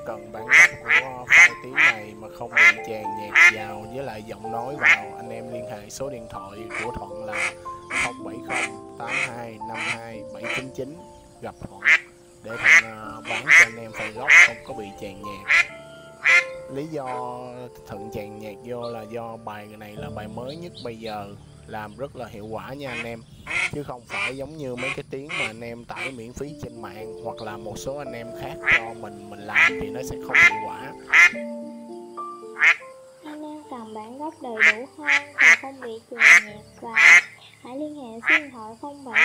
Cần bản gốc của file tiếng này mà không bị chèn nhạc vào với lại giọng nói vào, anh em liên hệ số điện thoại của Thuận là 0708252 799, gặp Thuận để Thuận bán cho anh em file gốc không có bị chèn nhạc. Lý do Thuận chèn nhạc vô là do bài này là bài mới nhất bây giờ, làm rất là hiệu quả nha anh em, chứ không phải giống như mấy cái tiếng mà anh em tải miễn phí trên mạng hoặc là một số anh em khác cho mình làm thì nó sẽ không hiệu quả. Anh em cần bản gốc đầy đủ hơn và không bị chèn nhạc vào, hãy liên hệ số điện thoại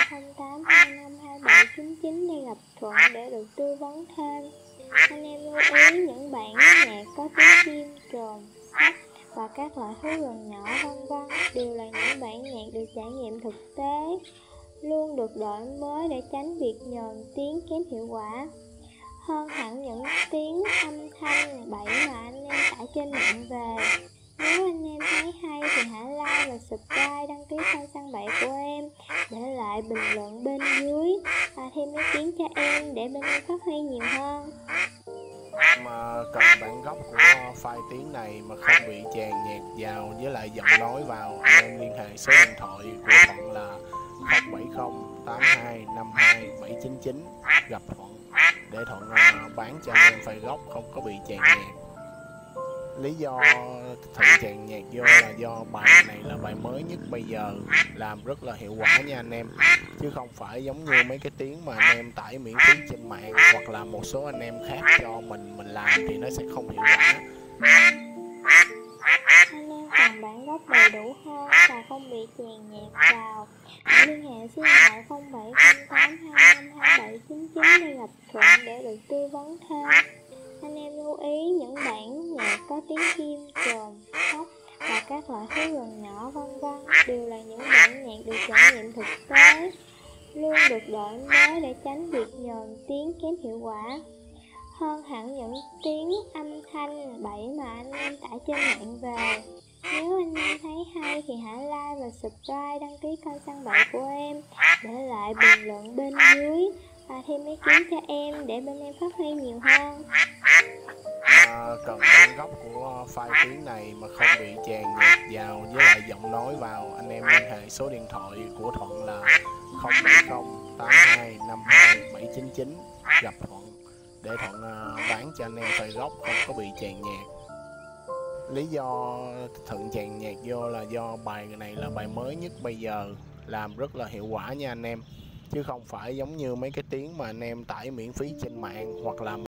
0708252799 để gặp Thuận để được tư vấn thêm. Anh em lưu ý những bản nhạc có tiếng chim, trồn, sóc và các loại thú rừng nhỏ vân vân đều là những bản nhạc được trải nghiệm thực tế, luôn được đổi mới để tránh việc nhờn tiếng kém hiệu quả. Hơn hẳn những tiếng âm thanh bậy mà anh em tải trên mạng về. Nếu anh em thấy hay thì hãy like và subscribe, đăng ký kênh Săn Bậy của em, để lại bình luận bên dưới và thêm ý kiến cho em để bên em phát huy nhiều hơn. Mà cần bản gốc của file tiếng này mà không bị chèn nhạc vào với lại giọng nói vào, anh em liên hệ số điện thoại của Thuận là 0708252 799, gặp Thuận để Thuận bán cho anh em file gốc không có bị chèn nhạc. Lý do Thuận chèn nhạc vô là do bài này là bài mới nhất bây giờ, làm rất là hiệu quả nha anh em, chứ không phải giống như mấy cái tiếng mà anh em tải miễn phí trên mạng hoặc là một số anh em khác cho mình làm thì nó sẽ không hiệu quả. Anh em cần bản gốc đầy đủ hơn và không bị chèn nhạc vào, hãy liên hệ số điện thoại 0708252799 để gặp Thuận để được tư vấn thêm. Anh em lưu ý những bản nhạc có tiếng chim, trồn, sóc và các loại thú rừng nhỏ vân vân đều là những bản nhạc được trải nghiệm thực tế, luôn được đổi mới để tránh việc nhờn tiếng kém hiệu quả. Hơn hẳn những tiếng âm thanh bậy mà anh em tải trên mạng về. Nếu anh em thấy hay thì hãy like và subscribe, đăng ký kênh Săn Bậy của em, để lại bình luận bên dưới và thêm ý kiến cho em để bên em phát huy nhiều hơn. Cần bản gốc của file tiếng này mà không bị chèn nhạc vào với lại giọng nói vào, anh em liên hệ số điện thoại của Thuận là 0708252 799, gặp Thuận để Thuận bán cho anh em file gốc không có bị chèn nhạc. Lý do Thuận chèn nhạc vô là do bài này là bài mới nhất bây giờ, làm rất là hiệu quả nha anh em, chứ không phải giống như mấy cái tiếng mà anh em tải miễn phí trên mạng hoặc là